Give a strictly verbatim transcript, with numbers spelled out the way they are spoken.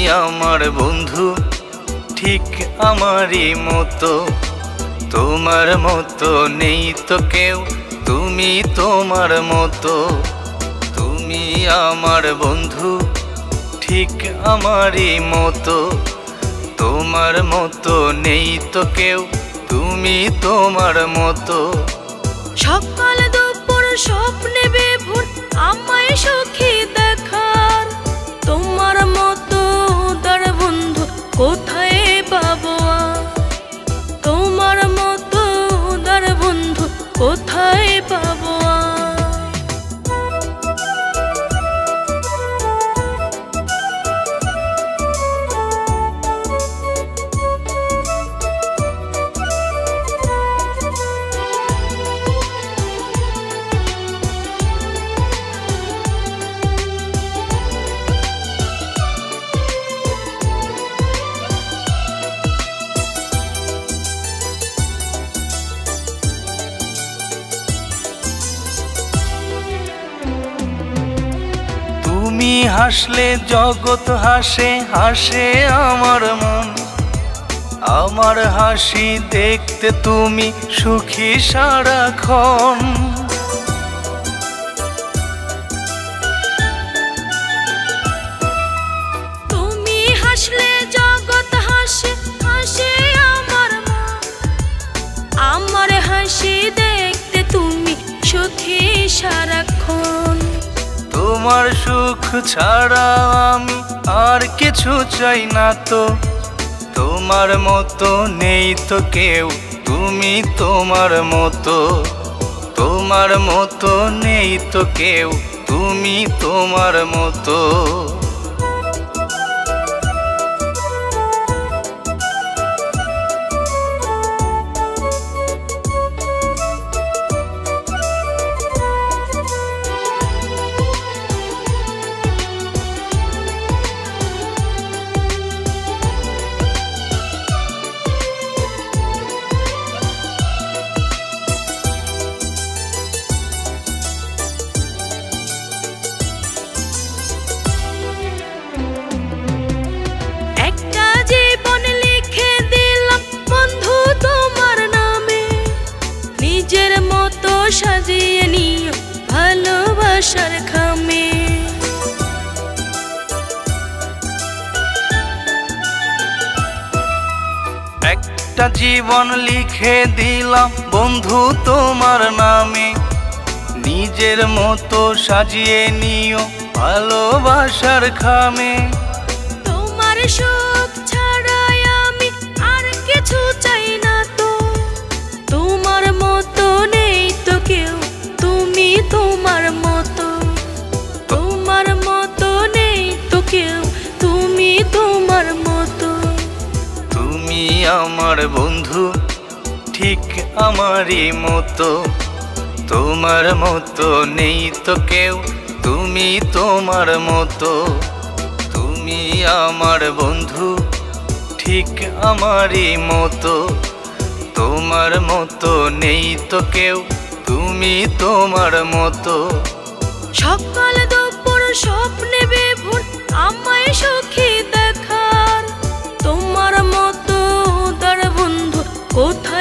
আমার বন্ধু ঠিক আমারই মতো, তোমার মতো নেই তো কেউ, তুমি তোমার মতো। তুমি আমার বন্ধু ঠিক আমারই মতো, তোমার মতো নেই তো কেউ, তুমি তোমার মতো। সকাল দুপুর স্বপ্নে বিভোর আমায় সুখী দেখার, তোমার মতো উদার বন্ধু কোথায় পাবো? তোমার মতো উদার বন্ধু কোথায় পাবো? তুমি হাসলে জগৎ হাসে, হাসে আমার মন। আমার হাসি দেখতে তুমি সুখী সারাক্ষণ। তুমি হাসলে জগৎ হাসে, হাসে আমার মন। আমার হাসি দেখতে তুমি সুখী সারাক্ষণ। তোমার সুখ ছাড়া আমি আর কিছু চাই না তো, তোমার মতো নেই তো কেউ, তুমি তোমার মতো। তোমার মতো নেই তো কেউ, তুমি তোমার মতো। সাজিয়ে নিও ভালোবাসার খামে। একটা জীবন লিখে দিলাম বন্ধু তোমার নামে, নিজের মতো সাজিয়ে নিও ভালোবাসার খামে। তোমার সুখ ছাড়াই আমি আর কিছু চাই না তো, তোমার মতো নেই তো কেউ, তুমি তোমার মতো। তোমার মতো নেই তো কেউ, তুমি তোমার মতো। তুমি আমার বন্ধু ঠিক আমারই মতো, তোমার মতো নেই তো কেউ, তুমি তোমার মতো। তুমি আমার বন্ধু ঠিক আমারই মতো, তোমার মতো নেই তো কেউ, তুমি তোমার মতো। সকাল দুপুর স্বপ্নে বিভোর আমায় সুখী দেখার, তোমার মতো উদার বন্ধু কোথায়